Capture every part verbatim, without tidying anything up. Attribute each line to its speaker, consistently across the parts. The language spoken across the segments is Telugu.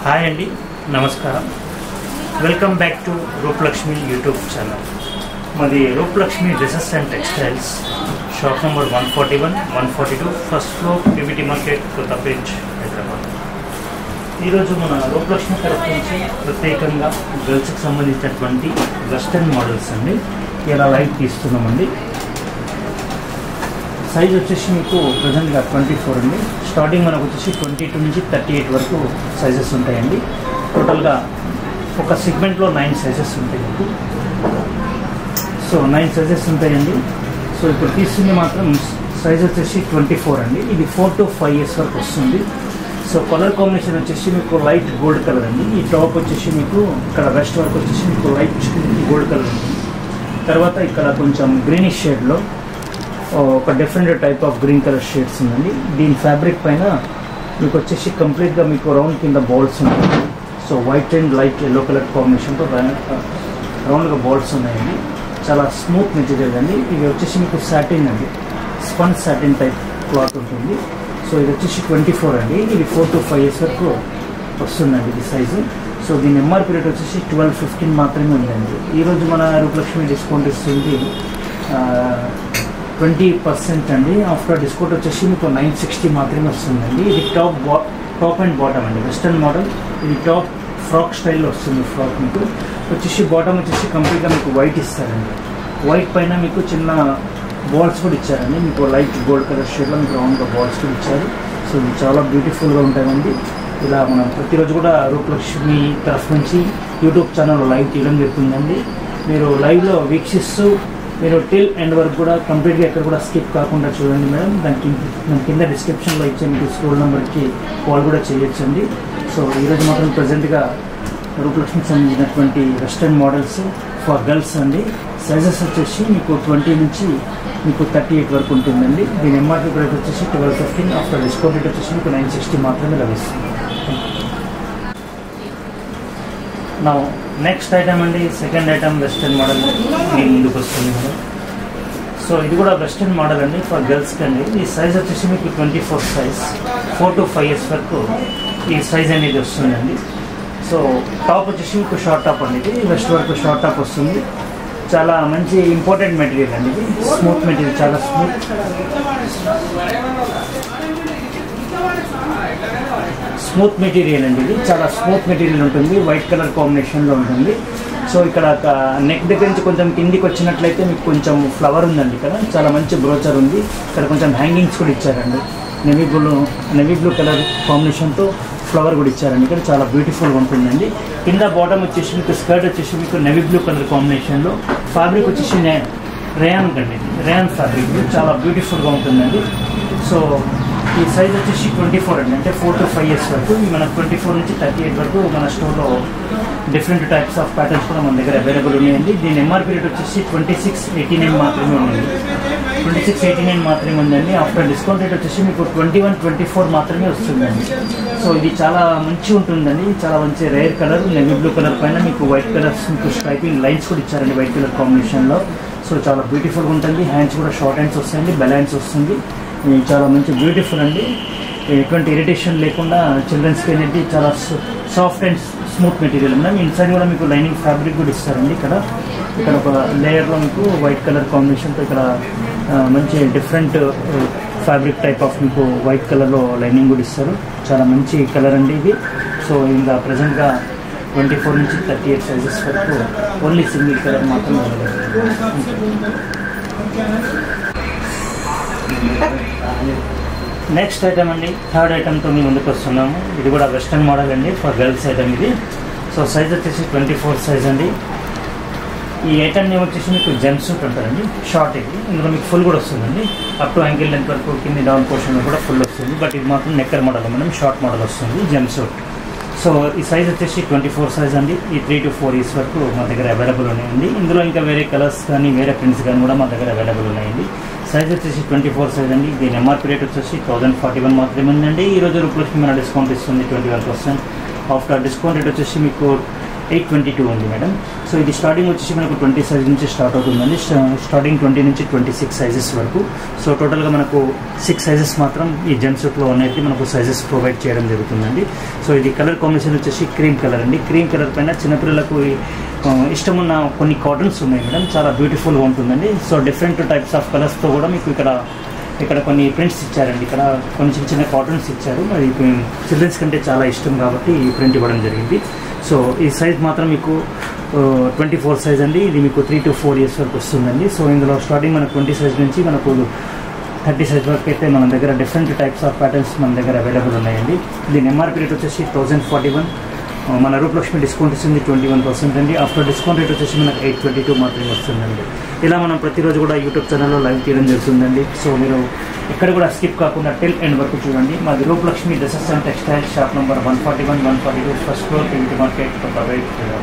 Speaker 1: హాయ్ అండి, నమస్కారం. Welcome back to Roopalakshmi YouTube channel. మాది Rupalakshmi dresses and textiles, shop number one forty one one forty two first floor, PVT market, Kothapet, Hyderabad. ఈరోజు మన రూపలక్ష్మి తరఫు నుంచి ప్రత్యేకంగా గర్ల్స్కి సంబంధించినటువంటి వెస్టర్న్ మోడల్స్ అండి ఇలా లైవ్ తీస్తున్నామండి. సైజ్ వచ్చేసి మీకు ప్రజెంట్గా ట్వంటీ ఫోర్ అండి. స్టార్టింగ్ మనకు వచ్చేసి ట్వంటీ టూ నుంచి థర్టీ ఎయిట్ వరకు సైజెస్ ఉంటాయండి. టోటల్గా ఒక సెగ్మెంట్లో నైన్ సైజెస్ ఉంటాయి మీకు. సో నైన్ సైజెస్ ఉంటాయండి. సో ఇప్పుడు తీసుకుని మాత్రం సైజ్ వచ్చేసి ట్వంటీ ఫోర్ అండి. ఇది ఫోర్ టు ఫైవ్ ఇయర్స్ వరకు వస్తుంది. సో కలర్ కాంబినేషన్ వచ్చేసి మీకు లైట్ గోల్డ్ కలర్ అండి. ఈ టాప్ వచ్చేసి మీకు ఇక్కడ వెస్ట్ వరకు వచ్చేసి మీకు లైట్ గోల్డ్ కలర్ ఉంటుంది. తర్వాత ఇక్కడ కొంచెం గ్రీనిష్ షేడ్లో ఒక different type of green colour shades ఉందండి. దీని ఫ్యాబ్రిక్ పైన మీకు వచ్చేసి కంప్లీట్గా మీకు రౌండ్ కింద బాల్స్ ఉన్నాయి. So white and light yellow colour కాంబినేషన్తో రౌండ్గా బాల్స్ ఉన్నాయండి. చాలా స్మూత్ మెటీరియల్ అండి. ఇది వచ్చేసి మీకు సాటిన్ అండి, స్పంజ్ సాటిన్ టైప్ క్లాత్ ఉంటుంది. సో ఇది వచ్చేసి ట్వంటీ ఫోర్ అండి. ఇది ఫోర్ టు ఫైవ్ ఇయర్స్ వరకు వస్తుందండి ఇది సైజు. సో దీని ఎంఆర్పీ రేట్ వచ్చేసి ట్వెల్వ్ ఫిఫ్టీన్ మాత్రమే ఉందండి. ఈరోజు మన రూపలక్ష్మి డిస్కౌంట్ ఇస్తుంది ట్వంటీ పర్సెంట్ అండి. ఆఫ్టర్ డిస్కౌంట్ వచ్చేసి మీకు నైన్ సిక్స్టీ మాత్రమే వస్తుందండి. ఇది టాప్ బా టాప్ అండ్ బాటమ్ అండి, వెస్టర్న్ మోడల్. ఇది టాప్ ఫ్రాక్ స్టైల్లో వస్తుంది. ఫ్రాక్ మీకు వచ్చేసి బాటమ్ వచ్చేసి కంప్లీట్గా మీకు వైట్ ఇస్తారండి. వైట్ పైన మీకు చిన్న బాల్స్ కూడా ఇచ్చారండి. మీకు లైట్ గోల్డ్ కలర్ షేడ్లో మీకు రౌండ్గా బాల్స్ కూడా ఇచ్చారు. సో ఇవి చాలా బ్యూటిఫుల్గా ఉంటాయండి. ఇలా మనం ప్రతిరోజు కూడా రూపలక్ష్మి తరఫు నుంచి యూట్యూబ్ ఛానల్ లైవ్ తీయడం జరుగుతుందండి. మీరు లైవ్లో వీక్షిస్తూ మీరు టిల్ ఎండ్ వరకు కూడా కంప్లీట్గా ఎక్కడ కూడా స్కిప్ కాకుండా చూడండి మేడం. దానికి దాని కింద డిస్క్రిప్షన్లో ఇచ్చే మీకు స్కూల్ నెంబర్కి కాల్ కూడా చేయొచ్చండి. సో ఈరోజు మాత్రం ప్రజెంట్గా రూపలక్ష్మికి సంబంధించినటువంటి వెస్టర్న్ మోడల్స్ ఫర్ గర్ల్స్ అండి. సైజెస్ వచ్చేసి మీకు ట్వంటీ నుంచి మీకు థర్టీ ఎయిట్ వరకు ఉంటుందండి. దీని ఎంఆర్పీ రేట్ వచ్చేసి twelve fifteen. After discount rate వచ్చేసి మీకు నైన్ సిక్స్టీ మాత్రమే లభిస్తుంది. నా నెక్స్ట్ ఐటమ్ అండి, సెకండ్ ఐటమ్ వెస్టర్న్ మోడల్ మీ ముందుకు వస్తుంది మేడం. సో ఇది కూడా వెస్టర్న్ మోడల్ అండి ఫర్ గర్ల్స్కి అండి. ఈ సైజ్ వచ్చేసి మీకు twenty four size, four to five years వరకు ఈ సైజ్ అనేది వస్తుందండి. సో టాప్ వచ్చేసి మీకు షార్ట్ టాప్ అండి. ఇది వెస్ట్ వరకు షార్ట్ టాప్ వస్తుంది. చాలా మంచి ఇంపార్టెంట్ మెటీరియల్ అండి. ఇది స్మూత్ మెటీరియల్, చాలా స్మూత్ స్మూత్ మెటీరియల్ అండి. ఇది చాలా స్మూత్ మెటీరియల్ ఉంటుంది. వైట్ కలర్ కాంబినేషన్లో ఉంటుంది. సో ఇక్కడ నెక్ దగ్గర నుంచి కొంచెం కిందికి వచ్చినట్లయితే మీకు కొంచెం ఫ్లవర్ ఉందండి. ఇక్కడ చాలా మంచి బ్రోచర్ ఉంది. ఇక్కడ కొంచెం హ్యాంగింగ్స్ కూడా ఇచ్చారండి. Navy blue navy blue colour కాంబినేషన్తో ఫ్లవర్ కూడా ఇచ్చారండి. ఇక్కడ చాలా బ్యూటిఫుల్గా ఉంటుందండి. కింద బాటమ్ వచ్చేసి మీకు స్కర్ట్ వచ్చేసి మీకు నెవీ బ్లూ కలర్ కాంబినేషన్లో, ఫ్యాబ్రిక్ వచ్చేసి రేయాన్ కండి, రేయాన్ ఫ్యాబ్రిక్ చాలా బ్యూటిఫుల్గా ఉంటుందండి. సో ఈ సైజ్ వచ్చేసి ట్వంటీ ఫోర్ అండి, అంటే ఫోర్ టు ఫైవ్ ఇయర్స్ వరకు మన ట్వంటీ ఫోర్ నుంచి థర్టీ ఎయిట్ వరకు మన స్టోర్లో డిఫరెంట్ టైప్స్ ఆఫ్ ప్యాటర్న్స్ కూడా మన దగ్గర అవైలబుల్ ఉన్నాయండి. దీని ఎంఆర్పీ రేట్ వచ్చేసి ట్వంటీ సిక్స్ ఎయిటీ నైన్ మాత్రమే ఉందండి. ట్వంటీ సిక్స్ ఎయిటీ నైన్ మాత్రమే ఉందండి. ఆఫ్టర్ డిస్కౌంట్ రేట్ వచ్చేసి మీకు ట్వంటీ వన్ ట్వంటీ ఫోర్ మాత్రమే వస్తుందండి. సో ఇది చాలా మంచి ఉంటుందండి. చాలా మంచి rare colour, navy blue colour పైన మీకు వైట్ కలర్స్ మీకు స్ట్రైపింగ్ లైన్స్ కూడా ఇచ్చారండి వైట్ కలర్ కాంబినేషన్లో. సో చాలా బ్యూటిఫుల్గా ఉంటుంది. హ్యాండ్స్ కూడా షార్ట్ హ్యాండ్స్ వస్తాయండి, బెల్ హ్యాండ్స్ వస్తుంది. చాలా మంచి బ్యూటిఫుల్ అండి. ఎటువంటి ఇరిటేషన్ లేకుండా చిల్డ్రన్స్కి అనేది చాలా సాఫ్ట్ అండ్ స్మూత్ మెటీరియల్ ఉంది. ఇన్సైడ్ కూడా మీకు లైనింగ్ ఫ్యాబ్రిక్ కూడా ఇస్తారండి. ఇక్కడ ఇక్కడ ఒక లేయర్లో మీకు వైట్ కలర్ కాంబినేషన్తో ఇక్కడ మంచి డిఫరెంట్ ఫ్యాబ్రిక్ టైప్ ఆఫ్ మీకు వైట్ కలర్లో లైనింగ్ కూడా ఇస్తారు. చాలా మంచి కలర్ అండి ఇది. సో ఇంకా ప్రజెంట్గా ట్వంటీ ఫోర్ నుంచి థర్టీ ఎయిట్ సైజెస్ వరకు ఓన్లీ సింగిల్ కలర్ మాత్రమే అవైలబుల్. నెక్స్ట్ ఐటమ్ అండి, థర్డ్ ఐటమ్తో మీ ముందుకు వస్తున్నాము. ఇది కూడా వెస్టర్న్ మోడల్ అండి ఫర్ గర్ల్స్ ఐటమ్ ఇది. సో సైజ్ వచ్చేసి ట్వంటీ ఫోర్ సైజ్ అండి. ఈ ఐటమ్ నేమ్ వచ్చేసి మీకు జెమ్ సూట్ అంటారండి. షార్ట్ ఇది, ఇందులో మీకు ఫుల్ కూడా వస్తుందండి. అప్ టు యాంకిల్ లెంత్ వరకు కింది డౌన్ పోర్షన్ కూడా ఫుల్ వస్తుంది. బట్ ఇది మాత్రం నెక్కర్ మోడల్ మనం షార్ట్ మోడల్ వస్తుంది జెమ్ సూట్. సో ఈ సైజ్ వచ్చేసి ట్వంటీ ఫోర్ సైజ్ అండి. ఈ త్రీ టు ఫోర్ ఇయర్స్ వరకు మా దగ్గర అవైలబుల్ ఉన్నాయండి. ఇందులో ఇంకా వేరే కలర్స్ కానీ వేరే ప్రింట్స్ కానీ కూడా మా దగ్గర అవైలబుల్ ఉన్నాయండి. సైజ్ వచ్చేసి ట్వంటీ ఫోర్ సైజ్ అండి. దీని ఎంఆర్పీ రేట్ వచ్చేసి థౌసండ్ ఫార్టీ వన్ మాత్రమే ఉందండి. ఈరోజు రూపలక్ష్మి మన డిస్కౌంట్ ఇస్తుంది twenty one percent. After discount rate వచ్చేసి మీకు ఎయిట్ ట్వంటీ టూ ఉంది మేడం. సో ఇది స్టార్టింగ్ వచ్చేసి మనకు ట్వంటీ సైజ్ నుంచి స్టార్ట్ అవుతుందండి. స్టార్టింగ్ ట్వంటీ నుంచి ట్వంటీ సిక్స్ సైజెస్ వరకు. సో టోటల్గా మనకు సిక్స్ సైజెస్ మాత్రం ఈ జంప్ సూట్లో అనేది మనకు సైజెస్ ప్రొవైడ్ చేయడం జరుగుతుందండి. సో ఇది కలర్ కాంబినేషన్ వచ్చేసి క్రీమ్ కలర్ అండి. క్రీమ్ కలర్ పైన చిన్నపిల్లలకు ఇష్టమున్న కొన్ని కాటన్స్ ఉన్నాయి మేడం, చాలా బ్యూటిఫుల్గా ఉంటుందండి. సో డిఫరెంట్ టైప్స్ ఆఫ్ కలర్స్తో కూడా మీకు ఇక్కడ ఇక్కడ కొన్ని ప్రింట్స్ ఇచ్చారండి. ఇక్కడ కొన్ని చిన్న చిన్న కాటన్స్ ఇచ్చారు. మరి చిల్డ్రన్స్ కంటే చాలా ఇష్టం కాబట్టి ఈ ప్రింట్ ఇవ్వడం జరిగింది. సో ఈ సైజ్ మాత్రం మీకు ట్వంటీ ఫోర్ సైజ్ అండి. ఇది మీకు త్రీ టు ఫోర్ ఇయర్స్ వరకు వస్తుందండి. సో ఇందులో స్టార్టింగ్ మనకు ట్వంటీ సైజ్ నుంచి మనకు థర్టీ సైజ్ వరకు అయితే మన దగ్గర డిఫరెంట్ టైప్స్ ఆఫ్ ప్యాటర్న్స్ మన దగ్గర అవైలబుల్ ఉన్నాయండి. దీని ఎంఆర్పీ రేట్ వచ్చేసి థౌజండ్ ఫార్టీ వన్ మన రూపలక్ష్మి డిస్కౌంట్ ఇస్తుంది ట్వంటీ వన్ పర్సెంట్ అండి. ఆఫ్టర్ డిస్కౌంట్ రేట్ వచ్చేసి మనకు ఎయిట్ ట్వంటీ టూ మాత్రమే వస్తుందండి. ఇలా మనం ప్రతిరోజు కూడా యూట్యూబ్ ఛానల్లో లైవ్ తీయడం జరుగుతుందండి. సో మీరు ఎక్కడ కూడా స్కిప్ కాకుండా టిల్ ఎండ్ వరకు చూడండి. మాది Rupalakshmi dresses and textile shop number one forty one one forty two first floor TV market Kothapeta.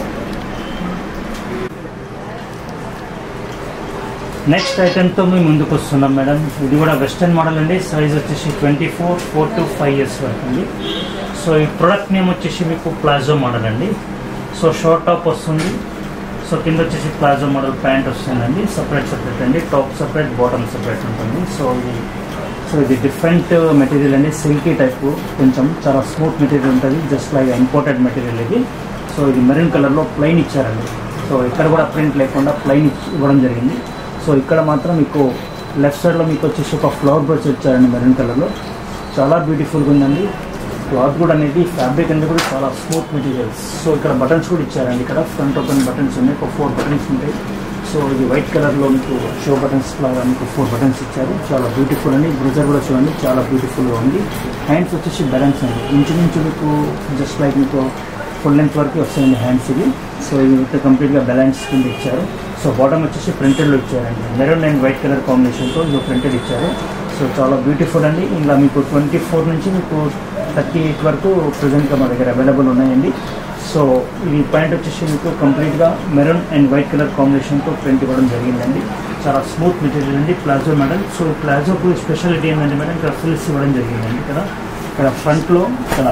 Speaker 1: Next ఐటెంతో మేము ముందుకు వస్తున్నాం మేడం. ఇది కూడా వెస్టర్న్ మోడల్ అండి. సైజ్ వచ్చేసి twenty four four to five years వరకు అండి. సో ఈ ప్రోడక్ట్ నేమ్ వచ్చేసి మీకు ప్లాజో మోడల్ అండి. సో షార్ట్ టాప్ వస్తుంది. సో కింద వచ్చేసి ప్లాజో మోడల్ ప్యాంట్ వస్తుందండి. సపరేట్ సపరేట్ అండి. టాప్ సపరేట్, బాటమ్ సపరేట్ ఉంటుంది. సో ఇది సో ఇది డిఫరెంట్ మెటీరియల్ అండి. సిల్కీ టైపు, కొంచెం చాలా స్మూత్ మెటీరియల్ ఉంటుంది. జస్ట్ లైక్ ఇంపోర్టెడ్ మెటీరియల్ ఇది. సో ఇది మెరూన్ కలర్లో ప్లెయిన్ ఇచ్చారండి. సో ఇక్కడ కూడా ప్రింట్ లేకుండా ప్లెయిన్ ఇవ్వడం జరిగింది. సో ఇక్కడ మాత్రం మీకు లెఫ్ట్ సైడ్లో మీకు వచ్చేసి ఒక ఫ్లవర్ బ్రష్ ఇచ్చారండి మెరూన్ కలర్లో. చాలా బ్యూటిఫుల్గా ఉందండి. క్లాత్ కూడా అనేది ఫ్యాబ్రిక్ అనేది కూడా చాలా స్మూత్ మెటీరియల్స్. సో ఇక్కడ బటన్స్ కూడా ఇచ్చారండి. ఇక్కడ ఫ్రంట్ ఓపెన్ బటన్స్ ఉన్నాయి, ఒక ఫోర్ బటన్స్ ఉంటాయి. సో ఇది వైట్ కలర్లో మీకు షో బటన్స్ లాగా మీకు ఫోర్ బటన్స్ ఇచ్చారు. చాలా బ్యూటిఫుల్ అండి. బ్రూజర్ కూడా చూడండి, చాలా బ్యూటిఫుల్గా ఉంది. హ్యాండ్స్ వచ్చేసి బ్యాలెన్స్ అండి. ఇంచుమించు మీకు జస్ట్ లైక్ మీకు ఫుల్ లెంత్ వరకు వస్తాయండి హ్యాండ్స్ ఇది. సో ఇది కంప్లీట్గా బ్యాలెన్స్ కింద ఇచ్చారు. సో బాటమ్ వచ్చేసి ప్రింటెడ్లో ఇచ్చారండి. మెరూన్ అండ్ వైట్ కలర్ కాంబినేషన్తో ఇది ప్రింటెడ్ ఇచ్చారు. సో చాలా బ్యూటిఫుల్ అండి. ఇలా మీకు ట్వంటీ ఫోర్ నుంచి మీకు థర్టీ ఎయిట్ వరకు ప్రజెంట్గా మా దగ్గర అవైలబుల్ ఉన్నాయండి. సో ఇది ప్యాంట్ వచ్చేసి మీకు కంప్లీట్గా మెరూన్ అండ్ వైట్ కలర్ కాంబినేషన్తో ప్రింట్ ఇవ్వడం జరిగిందండి. చాలా స్మూత్ మెటీరియల్ అండి. Palazzo model. సో ప్లాజోకు స్పెషాలిటీ ఏంటంటే మేడం ఇక్కడ ఫ్రిల్స్ ఇవ్వడం జరిగిందండి. ఇక్కడ ఇక్కడ ఫ్రంట్లో ఇక్కడ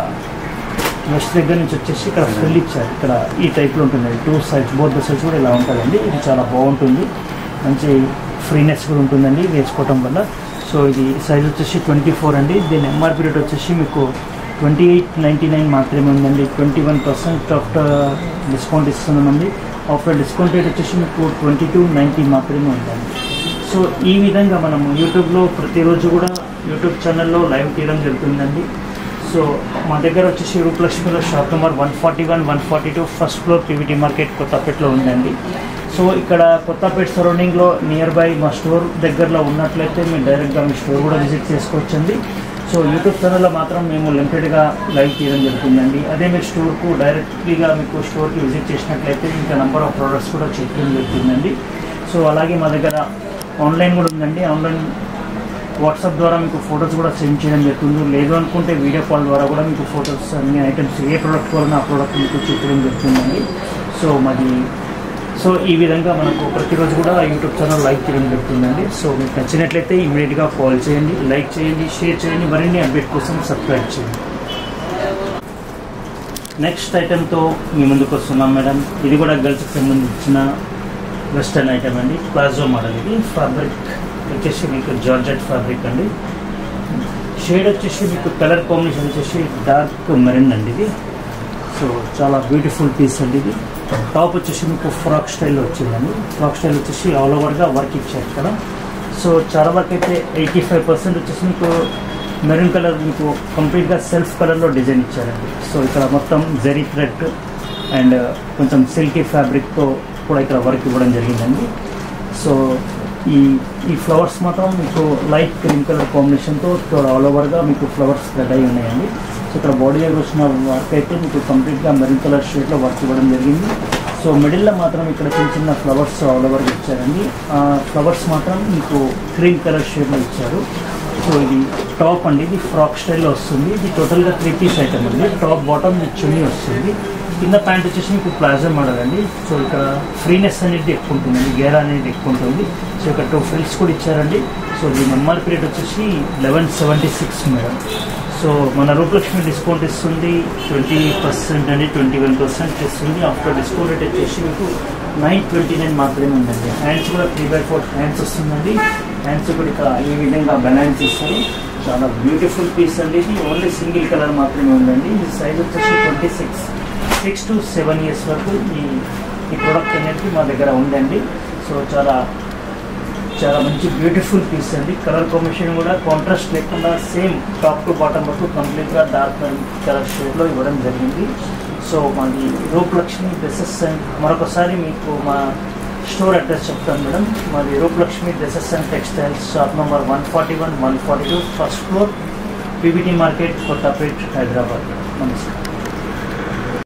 Speaker 1: వెస్ట్ దగ్గర నుంచి వచ్చేసి ఇక్కడ ఫ్రిల్ ఇచ్చారు. ఇక్కడ ఈ టైప్లో ఉంటుందండి. Two sides, both the sides కూడా ఇలా ఉంటుందండి. ఇది చాలా బాగుంటుంది. మంచి ఫ్రీనెస్ కూడా ఉంటుందండి వేసుకోవటం వల్ల. సో ఇది సైజ్ వచ్చేసి ట్వంటీ ఫోర్ అండి. దీని ఎంఆర్పీ రేట్ వచ్చేసి మీకు ట్వంటీ ఎయిట్ నైంటీ నైన్ మాత్రమే ఉందండి. Twenty one percent after discount ఇస్తున్నామండి. ఆఫ్టర్ డిస్కౌంట్ రేట్ వచ్చేసి మీకు ట్వంటీ టూ నైంటీ మాత్రమే ఉందండి. సో ఈ విధంగా మనము యూట్యూబ్లో ప్రతిరోజు కూడా యూట్యూబ్ ఛానల్లో లైవ్ తీయడం జరుగుతుందండి. సో మా దగ్గర వచ్చేసి రూపలక్ష్మిలో shop number one forty one one forty two first floor PVT market కొత్తపేటలో ఉందండి. సో ఇక్కడ కొత్తపేట సరౌండింగ్లో నియర్ బై మా స్టోర్ దగ్గరలో ఉన్నట్లయితే మీరు డైరెక్ట్గా మీ స్టోర్ కూడా విజిట్ చేసుకోవచ్చండి. సో యూట్యూబ్ ఛానల్లో మాత్రం మేము లిమిటెడ్గా లైవ్ తీయడం జరుగుతుందండి. అదే మీరు స్టోర్కు డైరెక్ట్లీగా మీకు స్టోర్కి విజిట్ చేసినట్లయితే ఇంకా నెంబర్ ఆఫ్ ప్రోడక్ట్స్ కూడా చెక్ చేయడం జరుగుతుందండి. సో అలాగే మా దగ్గర ఆన్లైన్ కూడా ఉందండి. ఆన్లైన్ వాట్సాప్ ద్వారా మీకు ఫొటోస్ కూడా సెండ్ చేయడం జరుగుతుంది. లేదు అనుకుంటే వీడియో కాల్ ద్వారా కూడా మీకు ఫొటోస్ అన్ని ఐటమ్స్ ఏ ప్రోడక్ట్ వల్ల ఆ ప్రోడక్ట్ మీకు చూపించడం జరుగుతుందండి. సో మాది సో ఈ విధంగా మనకు ప్రతిరోజు కూడా యూట్యూబ్ ఛానల్ లైక్ చేయడం జరుగుతుందండి. సో మీకు నచ్చినట్లయితే ఇమీడియట్గా కాల్ చేయండి, లైక్ చేయండి, షేర్ చేయండి. మరిన్ని అప్డేట్ కోసం సబ్స్క్రైబ్ చేయండి. నెక్స్ట్ ఐటెంతో మీ ముందుకు వస్తున్నాం మేడం. ఇది కూడా గర్ల్స్కి సంబంధించిన వెస్టర్న్ ఐటమ్ అండి. Palazzo model. ఇది ఫ్యాబ్రిక్ వచ్చేసి మీకు జార్జెట్ ఫ్యాబ్రిక్ అండి. షేడ్ వచ్చేసి మీకు కలర్ కాంబినేషన్ వచ్చేసి డార్క్ మెరూన్ అండి ఇది. సో చాలా బ్యూటిఫుల్ పీస్ అండి ఇది. టాప్ వచ్చేసి మీకు ఫ్రాక్ స్టైల్లో వచ్చిందండి. ఫ్రాక్ స్టైల్ వచ్చేసి ఆల్ ఓవర్గా వర్క్ ఇచ్చారు ఇక్కడ. సో చాలా వరకు అయితే ఎయిటీ ఫైవ్ పర్సెంట్ వచ్చేసి మీకు మెరూన్ కలర్ మీకు కంప్లీట్గా సెల్ఫ్ కలర్లో డిజైన్ ఇచ్చారండి. సో ఇక్కడ మొత్తం జెరీ థ్రెడ్ అండ్ కొంచెం సిల్కీ ఫ్యాబ్రిక్తో కూడా ఇక్కడ వర్క్ ఇవ్వడం జరిగిందండి. సో ఈ ఈ ఫ్లవర్స్ మాత్రం మీకు లైట్ క్రీమ్ కలర్ కాంబినేషన్తో ఇక్కడ ఆల్ ఓవర్గా మీకు ఫ్లవర్స్ స్ప్రెడ్ అయి ఉన్నాయండి. సో ఇక్కడ బాడీ దగ్గర వచ్చిన వర్క్ అయితే మీకు కంప్లీట్గా మెరూన్ కలర్ షేడ్లో వర్క్ ఇవ్వడం జరిగింది. సో మిడిల్లో మాత్రం ఇక్కడ చిన్న చిన్న ఫ్లవర్స్ ఆల్ ఓవర్గా ఇచ్చారండి. ఆ ఫ్లవర్స్ మాత్రం మీకు క్రీమ్ కలర్ షేడ్లో ఇచ్చారు. సో ఇది టాప్ అండి. ఇది ఫ్రాక్ స్టైల్లో వస్తుంది. ఇది టోటల్గా త్రీ పీస్ ఐటమ్ అండి. టాప్ బాటమ్ చున్నీ వస్తుంది. కింద ప్యాంట్ వచ్చేసి మీకు ప్లాజో మోడల్ అండి. సో ఇక్కడ ఫ్రీనెస్ అనేది ఎక్కువ ఉంటుందండి, గేరా అనేది ఎక్కువ ఉంటుంది. సో ఇక్కడ టూ ఫ్రిల్స్ కూడా ఇచ్చారండి. సో దీని ఎంఆర్పీ రేట్ వచ్చేసి eleven seventy six madam. So మన రూపలక్ష్మి డిస్కౌంట్ ఇస్తుంది ట్వంటీ పర్సెంట్ అండి, ట్వంటీ వన్ పర్సెంట్ ఇస్తుంది. ఆఫ్టర్ డిస్కౌంట్ రేట్ వచ్చేసి మీకు నైన్ ట్వంటీ నైన్ మాత్రమే ఉందండి. హ్యాండ్స్ కూడా త్రీ బై ఫోర్ హ్యాండ్స్ వస్తుందండి. హ్యాండ్స్ కూడా ఇక్కడ ఈ విధంగా బెనాన్స్ ఇస్తారు. చాలా బ్యూటిఫుల్ పీస్ అండి. ఇది ఓన్లీ సింగిల్ కలర్ మాత్రమే ఉందండి. ఈ సైజ్ వచ్చేసి twenty six six to seven years వరకు ఈ ఈ ప్రోడక్ట్ అనేది మా దగ్గర ఉందండి. సో చాలా చాలా మంచి బ్యూటిఫుల్ పీస్ అండి. కలర్ కాంబినేషన్ కూడా కాంట్రాస్ట్ లేకుండా సేమ్ టాప్ టు బాటమ్ వరకు కంప్లీట్గా డార్క్ కలర్ షేడ్లో ఇవ్వడం జరిగింది. సో మాది రూపలక్ష్మి డ్రెస్సెస్ అండ్ మరొకసారి మీకు మా స్టోర్ అడ్రస్ చెప్తాను మేడం. మాది Rupalakshmi dresses and textiles, shop number one forty one one forty two, first floor, PBT market, Kothapet, Hyderabad. నమస్కారం.